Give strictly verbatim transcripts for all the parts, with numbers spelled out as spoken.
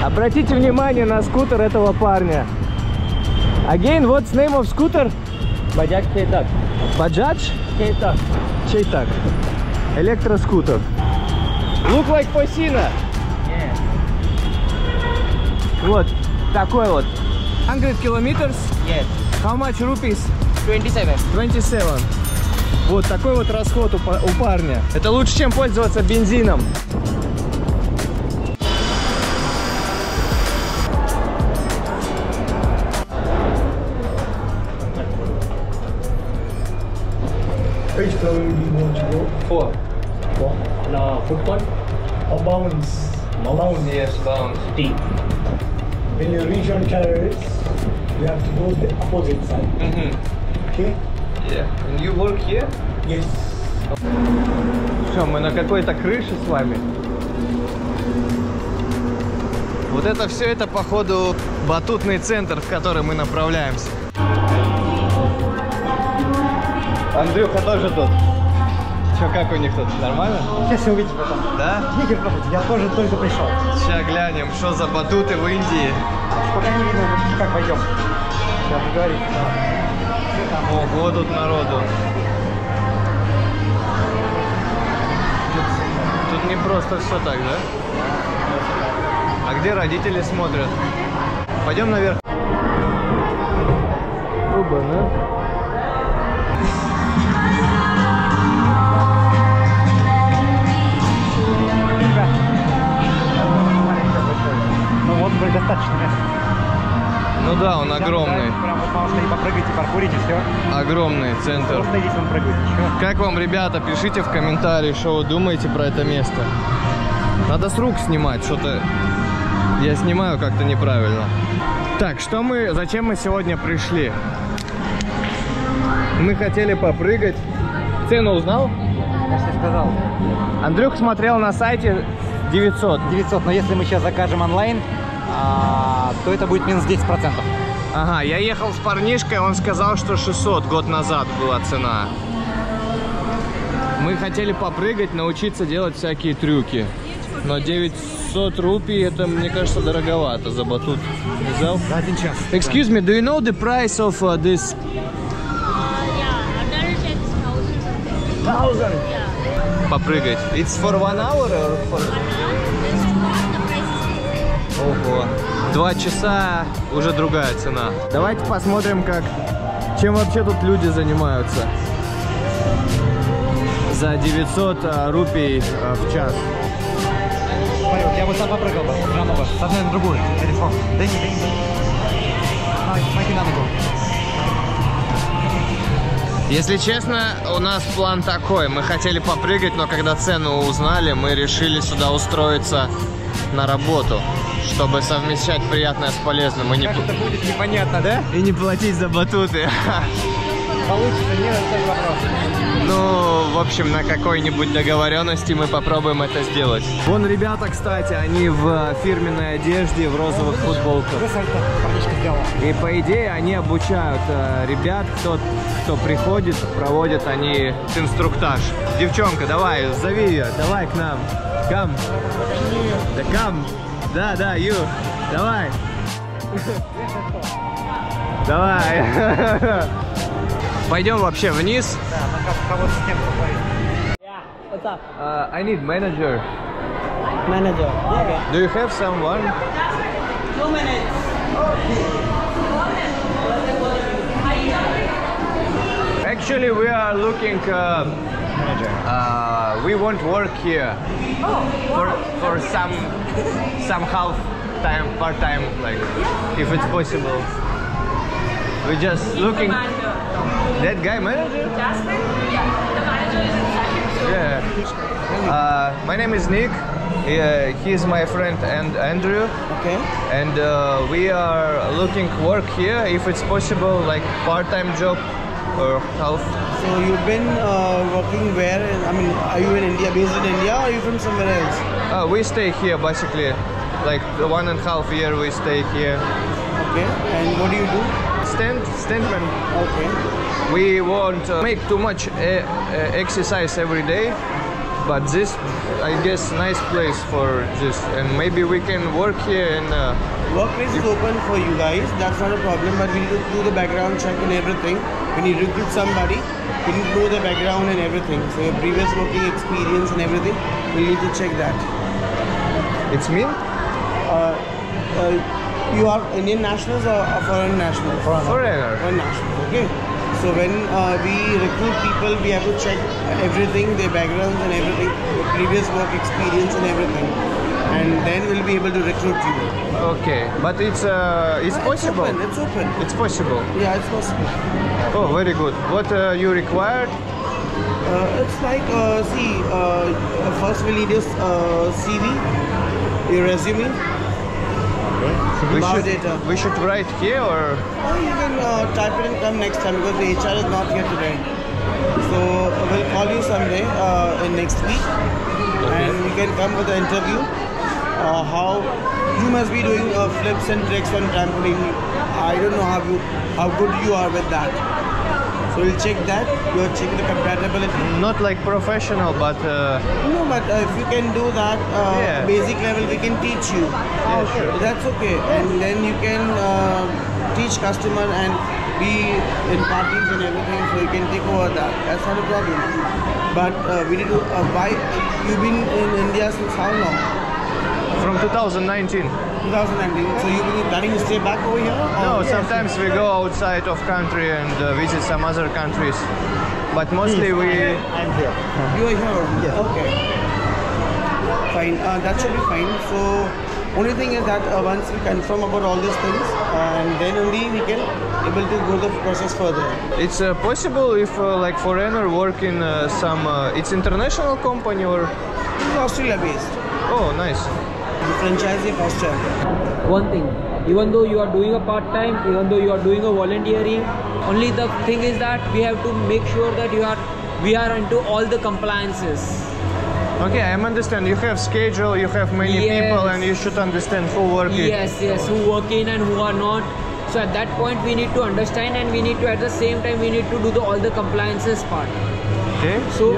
Обратите внимание на скутер этого парня. Again, what's name of scooter? Bajaj Chetak. Bajaj? Chetak. Chetak. Электроскутер. Look like Posina. Yeah. Вот такой вот. one hundred kilometers. Yes. How much rupees? twenty-seven. twenty-seven. Вот такой вот расход у, у парня. Это лучше, чем пользоваться бензином. Which flower do you want to go? Four. Four. No, food court. Or bounds? Bounds, yes, bounds. Tea. When you reach on terrace, you have to go the opposite side. Mm-hmm. Okay? Yeah. And you work here? Yes. Все, мы на какой-то крыше с вами. Вот это все, это походу батутный центр, в который мы направляемся. Андрюха тоже тут. Че, как у них тут? Нормально? Сейчас все увидите потом. Да? Игорь, слушайте, я тоже только пришел. Сейчас глянем, что за батуты в Индии. Пока не видно, как пойдем. Сейчас поговорим. Ого, тут народу. Тут, тут не просто все так, да? А где родители смотрят? Пойдем наверх. Оба, да? Ну вот, достаточно места. Ну да, он огромный. Прям вот можно и попрыгать, и паркурить, и все. Огромный центр. Просто здесь он прыгает, еще. Как вам, ребята, пишите в комментарии, что вы думаете про это место. Надо с рук снимать, что-то я снимаю как-то неправильно. Так, что мы, зачем мы сегодня пришли? Мы хотели попрыгать. Цену узнал? Я же тебе сказал. Андрюх смотрел на сайте девятьсот. девятьсот, но если мы сейчас закажем онлайн, а, то это будет минус десять процентов. Ага, я ехал с парнишкой, он сказал, что шестьсот год назад была цена. Мы хотели попрыгать, научиться делать всякие трюки. Но девятьсот рупий, это, мне кажется, дороговато за батут. Не взял? За один час. Excuse me, do you know the price of uh, this? Thousand. Попрыгать. It's for one hour or for... Ого. Два часа, уже другая цена. Давайте посмотрим, как, чем вообще тут люди занимаются. За девятьсот uh, рупий uh, в час. Смотри, вот я бы сам попрыгал бы, прямо бы, с одной на другую, телефон. Дай мне, дай мне. Смотри на ногу. Если честно, у нас план такой. Мы хотели попрыгать, но когда цену узнали, мы решили сюда устроиться на работу, чтобы совмещать приятное с полезным. И не... Как это будет непонятно, да? И не платить за батуты. Получится, нет, это вопрос. Ну, в общем, на какой-нибудь договоренности мы попробуем это сделать. Вон ребята, кстати, они в фирменной одежде, в розовых футболках. Парнишка сделал. И по идее они обучают э, ребят, кто, кто приходит, проводят они инструктаж. Девчонка, давай, зови ее, давай к нам. Come. Да come. Да, да, you. Давай. Давай. Пойдем вообще вниз. Да, на кого-то с кем поговорить. What's up? Uh, I need manager. Manager. Okay. Do you have someone? Two minutes. Actually, we are looking. Uh, Manager. uh, we won't work here for for some some half time, part time, like if it's possible. We're just looking. That guy manager? Jasmine? Yeah, the manager is inside. Yeah. Uh, my name is Nick. Uh, he's my friend and Andrew. Okay. And uh, we are looking work here if it's possible, like part-time job or half. So you've been uh, working where? I mean, are you in India, based in India, or are you from somewhere else? Uh, we stay here basically, like the one and a half year we stay here. Okay. And what do you do? Stand, standman. Okay. We won't uh, make too much uh, uh, exercise every day. but this, I guess, nice place for this, and maybe we can work here and. Uh, Workplace is open for you guys. That's not a problem. But we need to do the background check and everything. When you recruit somebody, we need to know the background and everything. So your previous working experience and everything, we need to check that. it's me? Uh, uh, you are Indian nationals or, or foreign nationals? Foreigner. Foreign nationals. Okay. So when uh, we recruit people, we have to check everything, their backgrounds and everything, their previous work experience and everything, and then we'll be able to recruit you. Okay, but it's uh, it's Uh, possible. It's open. It's open. It's possible. Yeah, it's possible. Oh, very good. What uh, you required? Uh, it's like, uh, see, uh, first we'll need your uh, C V, your resume, We Bio should data. we should write here or or you can uh, type it and come next time because the H R is not here today. So uh, we'll call you someday uh, in next week, and you can come for the interview. Uh, how you must be doing uh, flips and tricks on trampoline. I don't know how you how good you are with that. So we'll check that. We'll check the compatibility. not like professional, but uh, No, but uh, if you can do that uh, Yeah. basic level, we can teach you. yeah, sure. That's okay, and then you can uh, teach customer and be in parties and everything, so you can take over that. That's not a problem. But uh, we need to. Uh, why you've been in India since how long? From two thousand nineteen. twenty nineteen. So you've been planning to stay back over here? No, Or- sometimes we go outside of country and uh, visit some other countries, but mostly we. I'm here. You are here? Yes. Okay. Fine. Uh, that should be fine. So, only thing is that uh, once we confirm about all these things, uh, and then only we can able to go the process further. It's uh, possible if uh, like foreigner work in uh, some. Uh, it's international company or. This is Australia based. Oh, nice. The franchisee of Australia. One thing, even though you are doing a part-time, even though you are doing a volunteering, only the thing is that we have to make sure that you are we are into all the compliances. Okay, I understand. You have schedule, you have many Yes. people, and you should understand who working. Yes, yes, who work in and who are not. So at that point we need to understand, and we need to at the same time we need to do the all the compliances part. Okay. So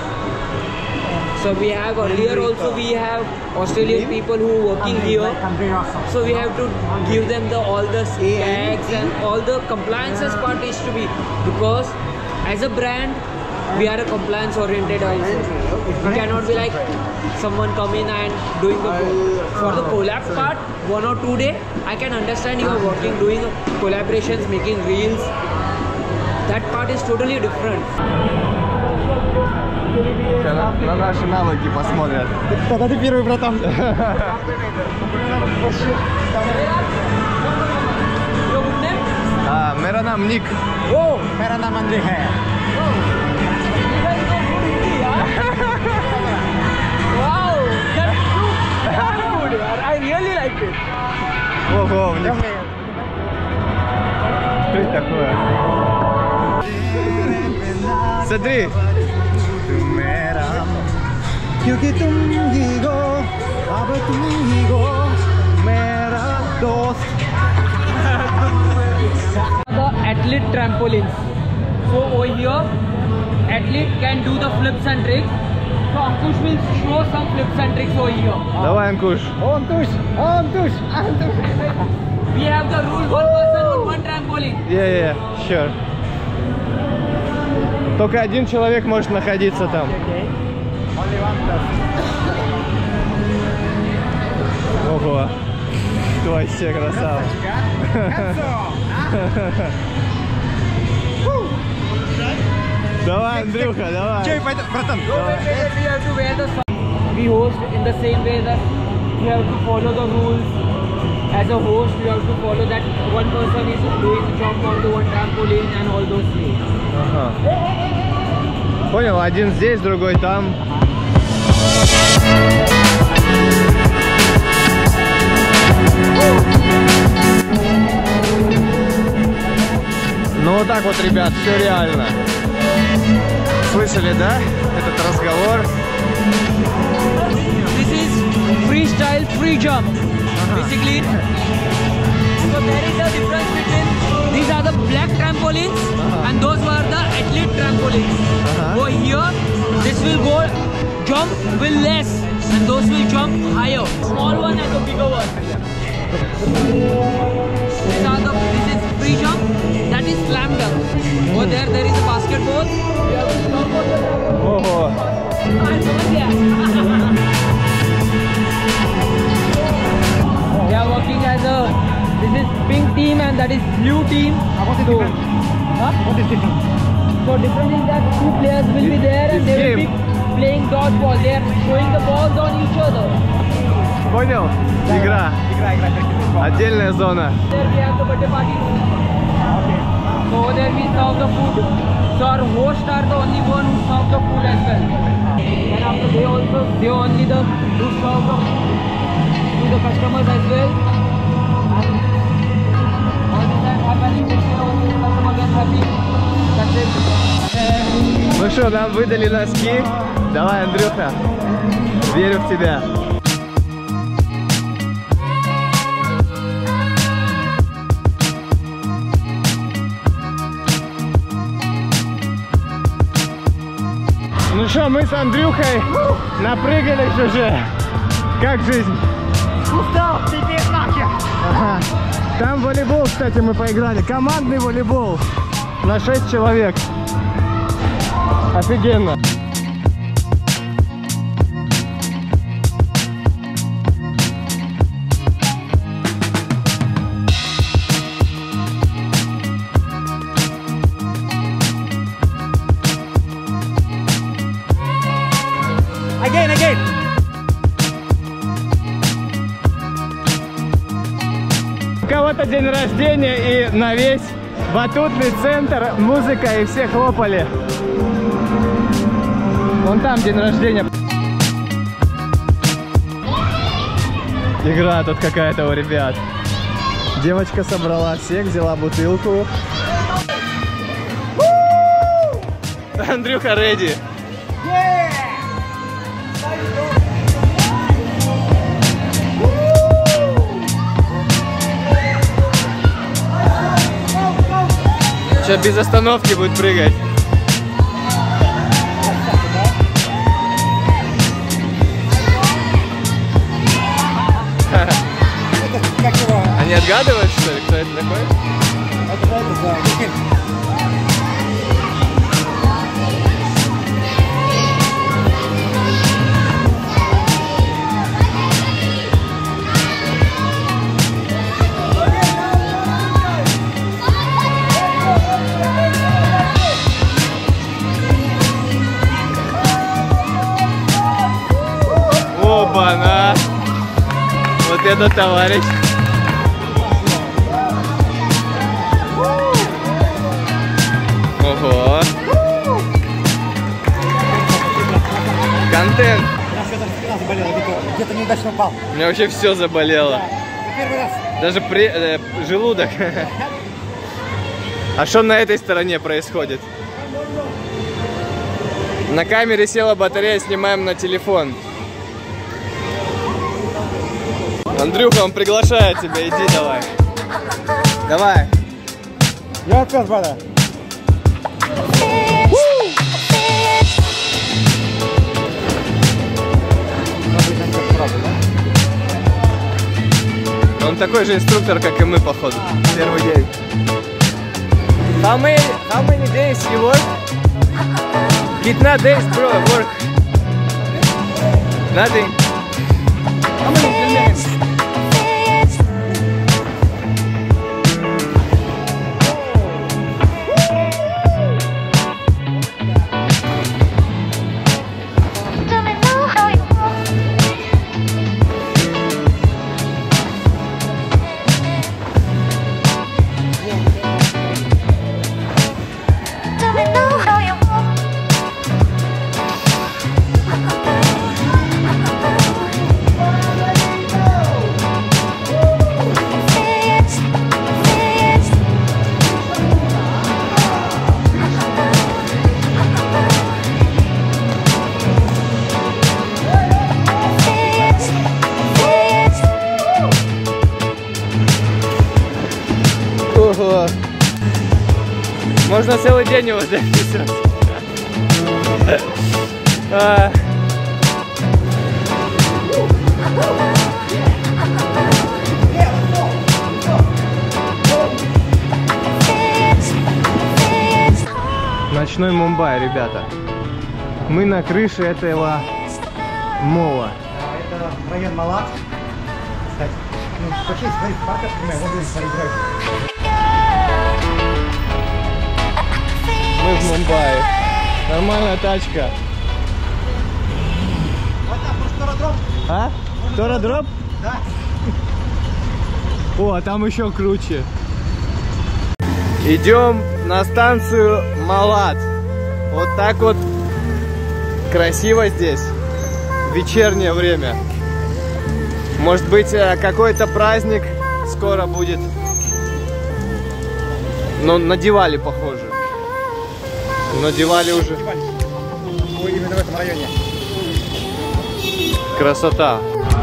so we have earlier also we have Australian people who working here. So we have to give them the all the tags and all the compliances part is to be, because as a brand we are a compliance oriented also. We cannot be like someone come in and doing the for the collab part one or two day. I can understand you are working doing collaborations, making reels. That part is totally different. На, на наши навыки посмотрят. Тогда ты первый, братан. Your good name? А, मेरा नाम Ник. О, मेरा नाम Андрей है. Wow, that's so good. I really liked it. Ого, Ник. Что это такое? Смотри. क्योंकि तुम ही हो, अब तुम ही हो, मेरा दोस्त. The athlete trampolines. So over here, athlete can do the flips and tricks. So Ankush will show some flips and tricks over here. Давай, Анкуш. Антуш, Антуш, Антуш. We have the rule: one person on one trampoline. Yeah, yeah, sure. Только один человек может находиться там. Ого. Ты вообще красава. Давай, Андрюха, давай. Чей, братан? We have to wear the socks. We host in the same way that we have to follow the rules. As a host, we have to follow that one person is doing jump on the one trampoline and all those things. Ага. Понял, один здесь, другой там. Ну вот так вот, ребят, все реально. Слышали, да? Этот разговор. This is freestyle free jump. Basically, so there is a difference between these are the black trampolines and those were the athlete trampolines. Uh-huh. Over here, this will go jump will less and those will jump higher. Small one and the bigger one. These are the, this is free jump, that is slam dunk. Over there, there is a basketball. We have to jump over there. Ого. They are working as a, this is pink team and that is blue team. What is So, different? huh? What is different? So difference is that two players will be there and they will be playing dodgeball. They are throwing the balls on each other. Понял? Игра. Игра, игра, игра. Отдельная зона. There we have the birthday party room. Okay. So over there we serve the food. So our hosts are the only one who serve the food as well. And after they also, they only the who serve the to the customers as well. And all the time happening, the customer gets happy. That's it. Ну что, нам выдали носки. Давай, Андрюха. Верю в тебя. Ну что, мы с Андрюхой напрыгались уже. Как жизнь? Устал, теперь нахер. Ага. Там волейбол, кстати, мы поиграли. Командный волейбол на шесть человек. Офигенно. Again, again. У кого-то день рождения и на весь батутный центр музыка и все хлопали. Вон там день рождения. Игра тут какая-то у ребят. Девочка собрала всех, взяла бутылку. Андрюха ready. Сейчас без остановки будет прыгать. Как его? Они отгадывают, что ли, кто это такой? Это, это, да. Оба-на! Вот этот товарищ. Ого! Контент! У нас где-то спина заболела, где-то неудачно упал. У меня вообще все заболело. Первый раз. Даже при, э, желудок. А что на этой стороне происходит? На камере села батарея, снимаем на телефон. Андрюха, он приглашает тебя, иди давай. Давай. Я опять, брата. Он такой же инструктор, как и мы, походу. Первый день. How many, how many days you work? Kitna days, bro, work? Nothing. How many days? Ого. Можно целый день его записывать. Ночной Мумбай, ребята. Мы на крыше этого мола. Это район Малат. Кстати, ну, вообще, смотри, парк открываем, вот здесь, смотри, Мы в Мумбаи. Нормальная тачка. Вот там, может, Торадроп? А? Торадроп? Да. О, а там еще круче. Идем на станцию Малат. Вот так вот красиво здесь. В вечернее время. Может быть, какой-то праздник скоро будет. Но на Дивали похоже. Но Дивали уже. Ой, именно в этом районе. Красота.